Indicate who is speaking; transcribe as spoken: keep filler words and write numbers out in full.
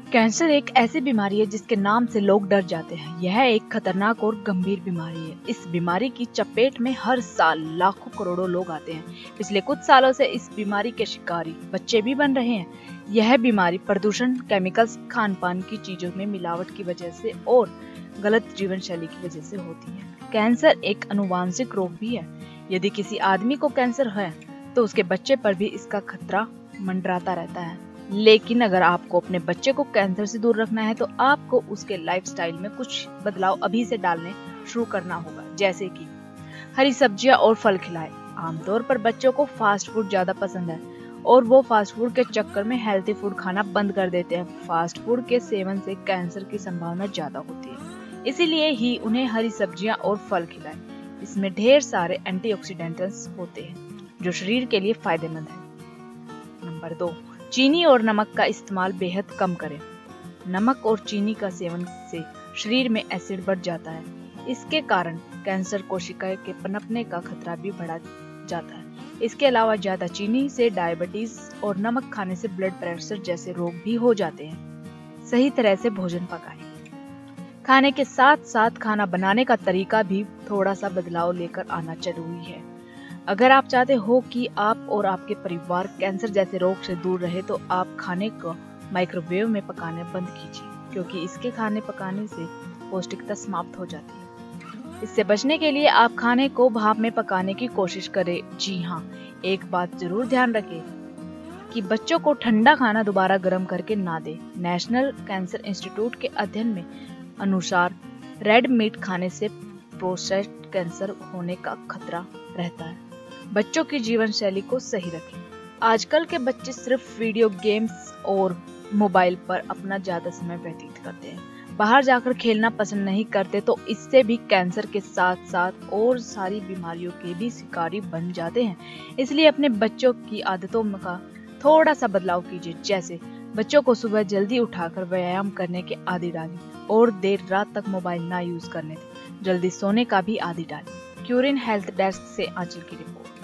Speaker 1: Cancer एक ऐसी बीमारी है जिसके नाम से लोग डर जाते हैं। यह एक खतरनाक और गंभीर बीमारी है। इस बीमारी की चपेट में हर साल लाखों करोड़ों लोग आते हैं। पिछले कुछ सालों से इस बीमारी के शिकारी बच्चे भी बन रहे हैं। यह बीमारी प्रदूषण, केमिकल्स, खान पान की चीजों में मिलावट की वजह से और गलत जीवन शैली की वजह से होती है। कैंसर एक अनुवांशिक रोग भी है। यदि किसी आदमी को कैंसर है तो उसके बच्चे पर भी इसका खतरा मंडराता रहता है। लेकिन अगर आपको अपने बच्चे को कैंसर से दूर रखना है तो आपको उसके लाइफस्टाइल में कुछ बदलाव अभी से डालने शुरू करना होगा, जैसे कि हरी सब्जियां और फल खिलाएं। आमतौर पर बच्चों को फास्ट फूड ज्यादा पसंद है और वो फास्ट फूड के चक्कर में हेल्थी फूड खाना बंद कर देते हैं। फास्ट फूड के सेवन से कैंसर की संभावना ज्यादा होती है, इसीलिए ही उन्हें हरी सब्जियां और फल खिलाएं। इसमें ढेर सारे एंटीऑक्सीडेंट्स होते हैं जो शरीर के लिए फायदेमंद है। नंबर दो, चीनी और नमक का इस्तेमाल बेहद कम करें। नमक और चीनी का सेवन से शरीर में एसिड बढ़ जाता है। इसके कारण कैंसर कोशिकाएं के पनपने का खतरा भी बढ़ा जाता है। इसके अलावा ज्यादा चीनी से डायबिटीज और नमक खाने से ब्लड प्रेशर जैसे रोग भी हो जाते हैं। सही तरह से भोजन पकाएं। खाने के साथ साथ खाना बनाने का तरीका भी थोड़ा सा बदलाव लेकर आना जरूरी है। अगर आप चाहते हो कि आप और आपके परिवार कैंसर जैसे रोग से दूर रहे तो आप खाने को माइक्रोवेव में पकाने बंद कीजिए, क्योंकि इसके खाने पकाने से पौष्टिकता समाप्त हो जाती है। इससे बचने के लिए आप खाने को भाप में पकाने की कोशिश करें। जी हाँ, एक बात जरूर ध्यान रखें कि बच्चों को ठंडा खाना दोबारा गर्म करके ना दें। नेशनल कैंसर इंस्टीट्यूट के अध्ययन में अनुसार रेड मीट खाने से प्रोस्टेट कैंसर होने का खतरा रहता है। बच्चों की जीवन शैली को सही रखें। आजकल के बच्चे सिर्फ वीडियो गेम्स और मोबाइल पर अपना ज्यादा समय व्यतीत करते हैं। बाहर जाकर खेलना पसंद नहीं करते, तो इससे भी कैंसर के साथ साथ और सारी बीमारियों के भी शिकारी बन जाते हैं। इसलिए अपने बच्चों की आदतों का थोड़ा सा बदलाव कीजिए, जैसे बच्चों को सुबह जल्दी उठाकर व्यायाम करने के आदि डालें और देर रात तक मोबाइल ना यूज करने दें। जल्दी सोने का भी आदि डालें। क्यूरिन हेल्थ डेस्क से आंचल की रिपोर्ट।